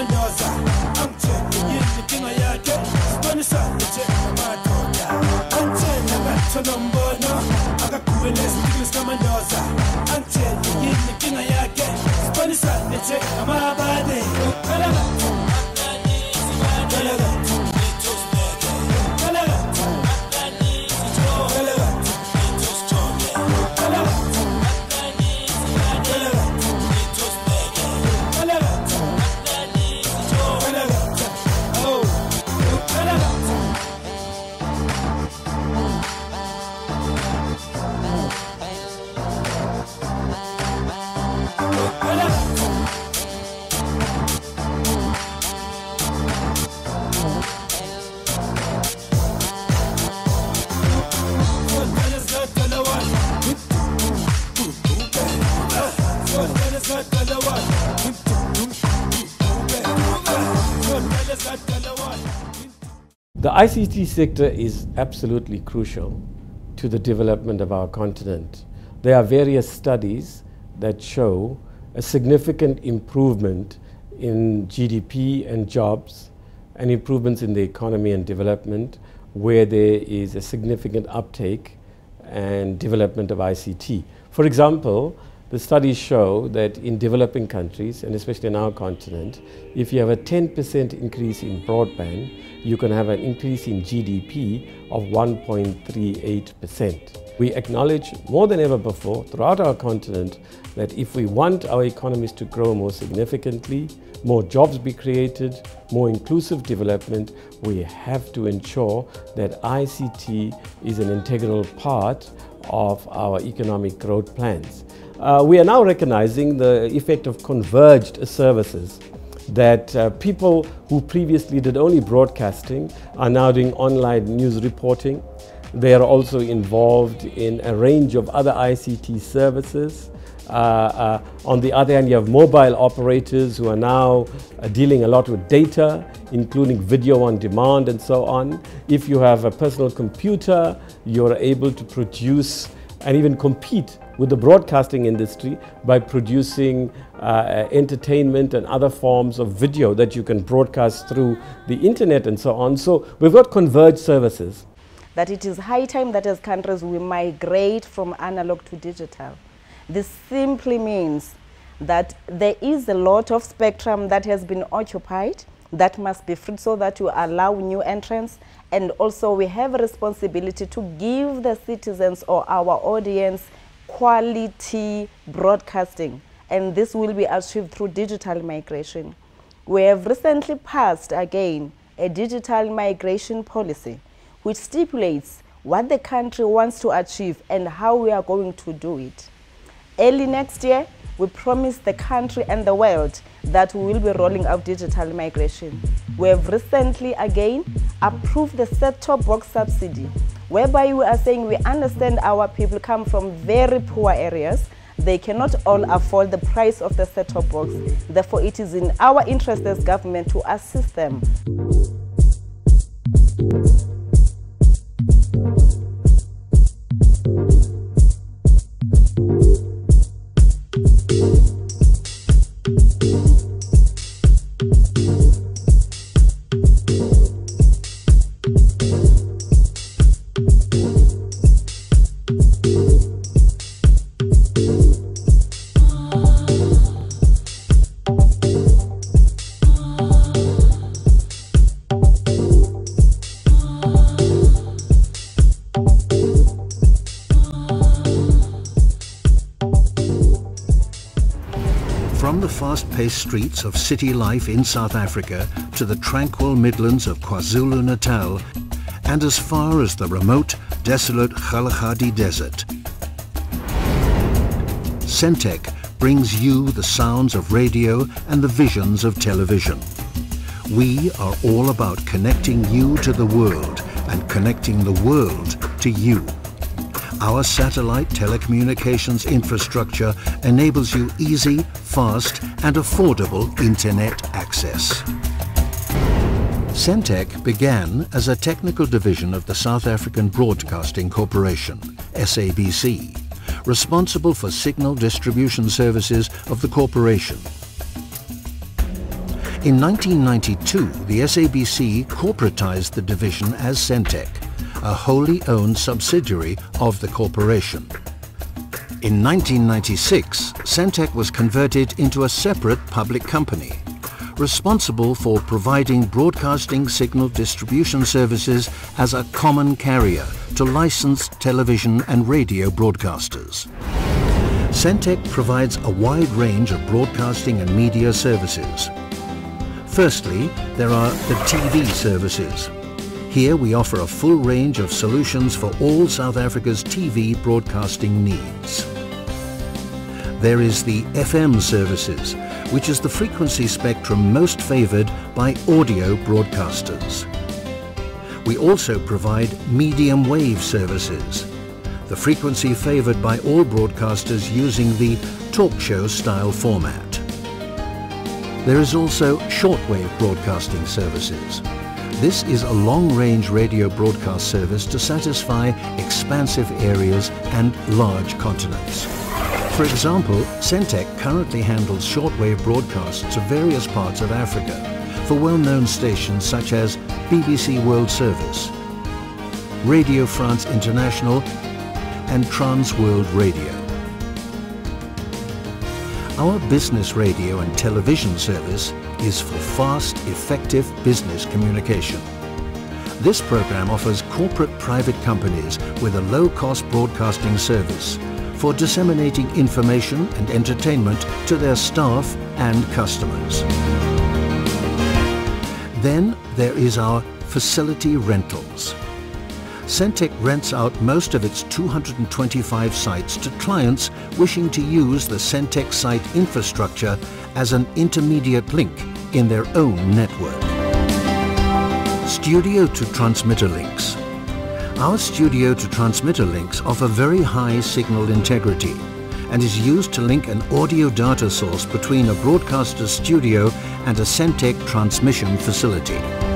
kamandoza angitshele yini inkinga yakhe sibonisane nje amadoda angitshele ngathona umbono akaguwele izinto zikamandoza angitshele yini inkinga yakhe sibonisane nje amabane The ICT sector is absolutely crucial to the development of our continent. There are various studies that show a significant improvement in GDP and jobs and improvements in the economy and development where there is a significant uptake and development of ICT. For example, the studies show that in developing countries, and especially in our continent, if you have a 10% increase in broadband, you can have an increase in GDP of 1.38%. We acknowledge more than ever before throughout our continent that if we want our economies to grow more significantly, more jobs be created, more inclusive development, we have to ensure that ICT is an integral part of our economic growth plans. We are now recognizing the effect of converged services, that people who previously did only broadcasting are now doing online news reporting. They are also involved in a range of other ICT services. On the other hand, you have mobile operators who are now dealing a lot with data, including video on demand and so on. If you have a personal computer, you're able to produce and even compete with the broadcasting industry by producing entertainment and other forms of video that you can broadcast through the internet and so on. So we've got converged services. That it is high time that as countries we migrate from analog to digital. This simply means that there is a lot of spectrum that has been occupied that must be freed so that you allow new entrants, and also we have a responsibility to give the citizens or our audience quality broadcasting, and this will be achieved through digital migration. We have recently passed again a digital migration policy which stipulates what the country wants to achieve and how we are going to do it. Early next year, we promise the country and the world that we will be rolling out digital migration. We have recently again approved the set-top box subsidy, whereby we are saying we understand our people come from very poor areas. They cannot all afford the price of the set-top box. Therefore, it is in our interest as government to assist them. From the fast-paced streets of city life in South Africa to the tranquil midlands of KwaZulu-Natal and as far as the remote, desolate Kalahari Desert, Centec brings you the sounds of radio and the visions of television. We are all about connecting you to the world and connecting the world to you. Our satellite telecommunications infrastructure enables you easy, fast and affordable internet access. Centec began as a technical division of the South African Broadcasting Corporation, SABC, responsible for signal distribution services of the corporation. In 1992, the SABC corporatized the division as Centec, a wholly owned subsidiary of the corporation. In 1996, Centec was converted into a separate public company, responsible for providing broadcasting signal distribution services as a common carrier to licensed television and radio broadcasters. Centec provides a wide range of broadcasting and media services. Firstly, there are the TV services. Here we offer a full range of solutions for all South Africa's TV broadcasting needs. There is the FM services, which is the frequency spectrum most favoured by audio broadcasters. We also provide medium wave services, the frequency favoured by all broadcasters using the talk show style format. There is also shortwave broadcasting services. This is a long-range radio broadcast service to satisfy expansive areas and large continents. For example, Centec currently handles shortwave broadcasts to various parts of Africa for well-known stations such as BBC World Service, Radio France International and Trans World Radio. Our business radio and television service is for fast, effective business communication. This program offers corporate private companies with a low-cost broadcasting service for disseminating information and entertainment to their staff and customers. Then there is our facility rentals. Centec rents out most of its 225 sites to clients wishing to use the Centec site infrastructure as an intermediate link in their own network. Studio to transmitter links. Our studio to transmitter links offer very high signal integrity and is used to link an audio data source between a broadcaster's studio and a Centec transmission facility.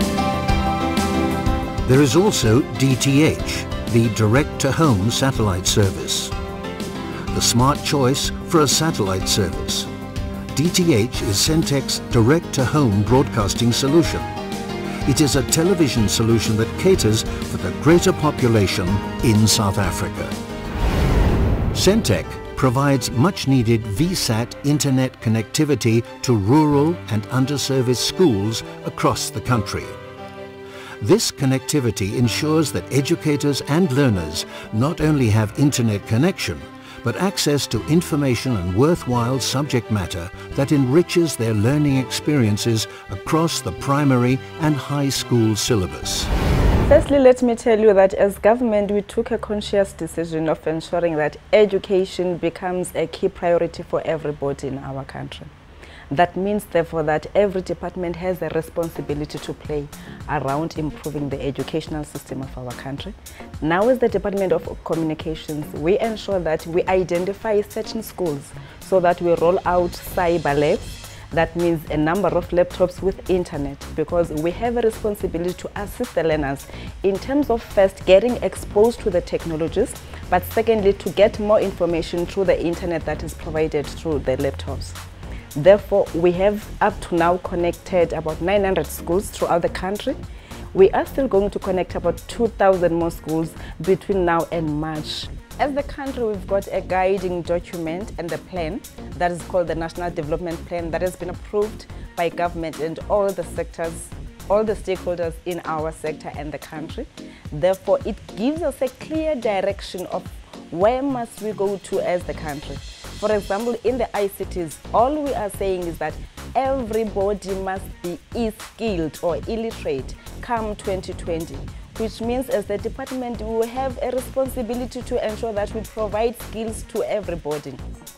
There is also DTH, the direct-to-home satellite service. The smart choice for a satellite service. DTH is Centec's direct-to-home broadcasting solution. It is a television solution that caters for the greater population in South Africa. Centec provides much-needed VSAT internet connectivity to rural and underserviced schools across the country. This connectivity ensures that educators and learners not only have internet connection, but access to information and worthwhile subject matter that enriches their learning experiences across the primary and high school syllabus. Firstly, let me tell you that as government, we took a conscious decision of ensuring that education becomes a key priority for everybody in our country. That means, therefore, that every department has a responsibility to play around improving the educational system of our country. Now, as the Department of Communications, we ensure that we identify certain schools so that we roll out cyber labs. That means a number of laptops with internet, because we have a responsibility to assist the learners in terms of first getting exposed to the technologies, but secondly, to get more information through the internet that is provided through the laptops. Therefore, we have up to now connected about 900 schools throughout the country. We are still going to connect about 2,000 more schools between now and March. As the country, we've got a guiding document and a plan that is called the National Development Plan that has been approved by government and all the sectors, all the stakeholders in our sector and the country. Therefore, it gives us a clear direction of where must we go to as the country. For example, in the ICTs, all we are saying is that everybody must be e-skilled or illiterate come 2020, which means as the department, we will have a responsibility to ensure that we provide skills to everybody.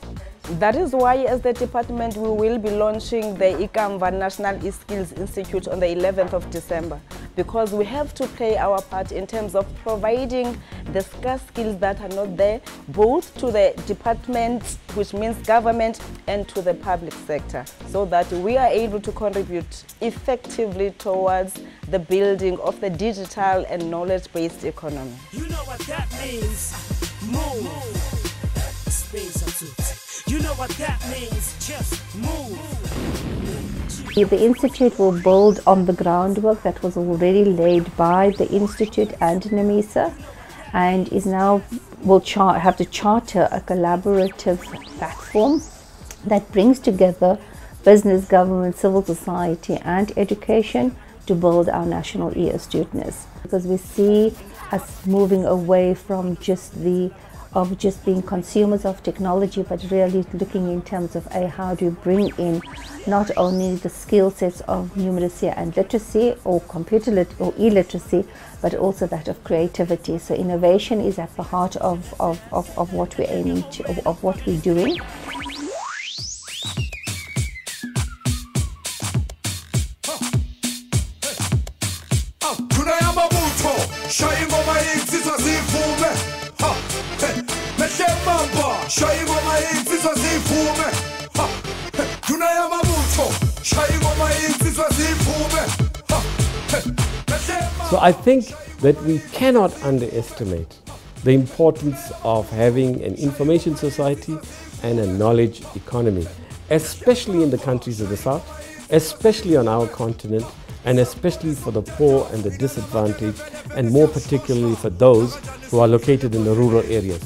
That is why, as the department, we will be launching the ICAMVA National E-Skills Institute on the 11th of December, because we have to play our part in terms of providing the scarce skills that are not there, both to the department, which means government, and to the public sector, so that we are able to contribute effectively towards the building of the digital and knowledge-based economy. You know what that means? Move. Space suit. You know what that means? Just move. The Institute will build on the groundwork that was already laid by the Institute and NEMISA, and is now will have to charter a collaborative platform that brings together business, government, civil society and education to build our national e-astuteness. Because we see us moving away from just being consumers of technology, but really looking in terms of how do you bring in not only the skill sets of numeracy and literacy or computer or e-literacy, but also that of creativity. So innovation is at the heart of what we're aiming to, of what we're doing. So I think that we cannot underestimate the importance of having an information society and a knowledge economy, especially in the countries of the South, especially on our continent, and especially for the poor and the disadvantaged, and more particularly for those who are located in the rural areas.